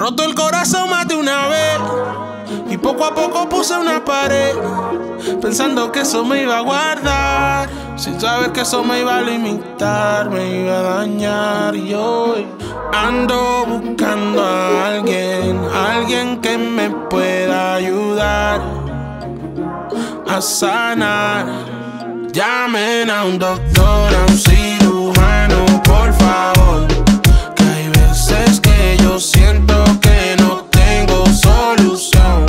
roto el corazón más de una vez y poco a poco puse una pared, pensando que eso me iba a guardar, sin saber que eso me iba a limitar, me iba a dañar. Y hoy ando buscando a alguien que me pueda ayudar a sanar. Llamen a un doctor, a un cirujano, por favor, que hay veces que yo siento que no tengo solución.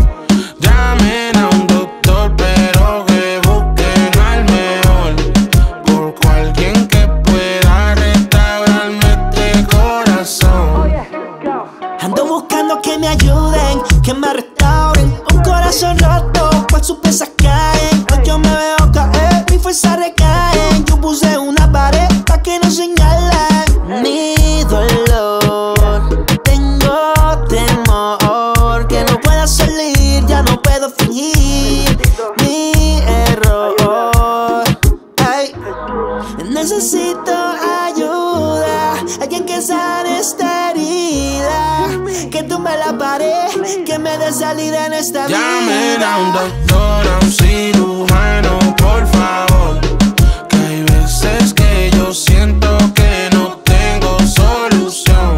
Llamen a un doctor, pero que busquen al mejor, por alguien que pueda restaurarme este corazón. Ando buscando que me ayuden, que me restauren un corazón roto, cual sus pesas caen. Hoy yo me veo caer, mi fuerza recae. Yo puse una pared pa' que no señalen mi dolor. Tengo temor que no pueda salir, ya no puedo fingir mi error. Ay, necesito ayuda, alguien que sane esta herida, que tumbe la pared, que me dé salida en esta vida. Llamen a un doctor, a un cirujano, por favor, que hay veces que yo siento que no tengo solución.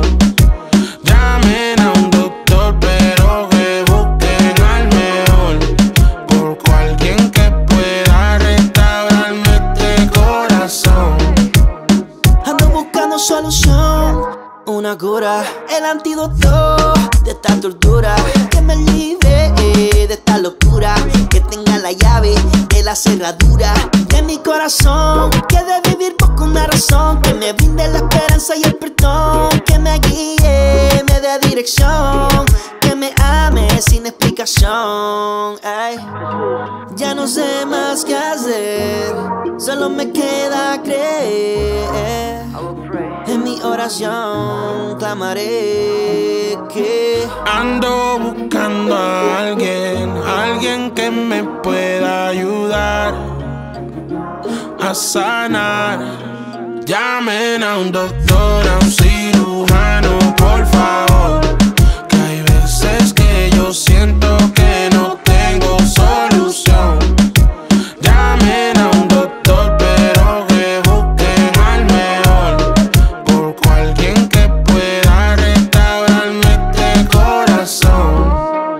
Llamen a un doctor, pero que busquen al mejor, por alguien que pueda restaurarme este corazón. Ando buscando solución, una cura, el antídoto de esta tortura, que me libere de esta locura, que tenga la llave de la cerradura de mi corazón, que de vivir busco una razón, que me brinde la esperanza y el perdón, que me guíe, me dé dirección, que me ame sin explicación. Ay, ya no sé más qué hacer, solo me queda creer. En mi oración clamaré que ando buscando a alguien que me pueda ayudar a sanar. Llamen a un doctor, a un cirujano, por favor, que hay veces que yo siento que no tengo solución. Llamen a un doctor, pero que busquen al mejor, por alguien que pueda restaurarme este corazón.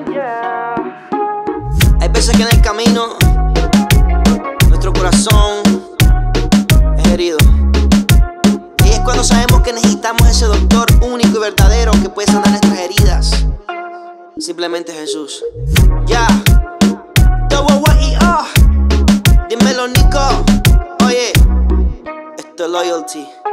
hay veces que en el camino nuestro corazón es herido, y es cuando sabemos que necesitamos ese doctor único y verdadero que puede sanar nuestras heridas. Simplemente Jesús. Ya, dímelo, Nico. Oye, esto es Loyalty.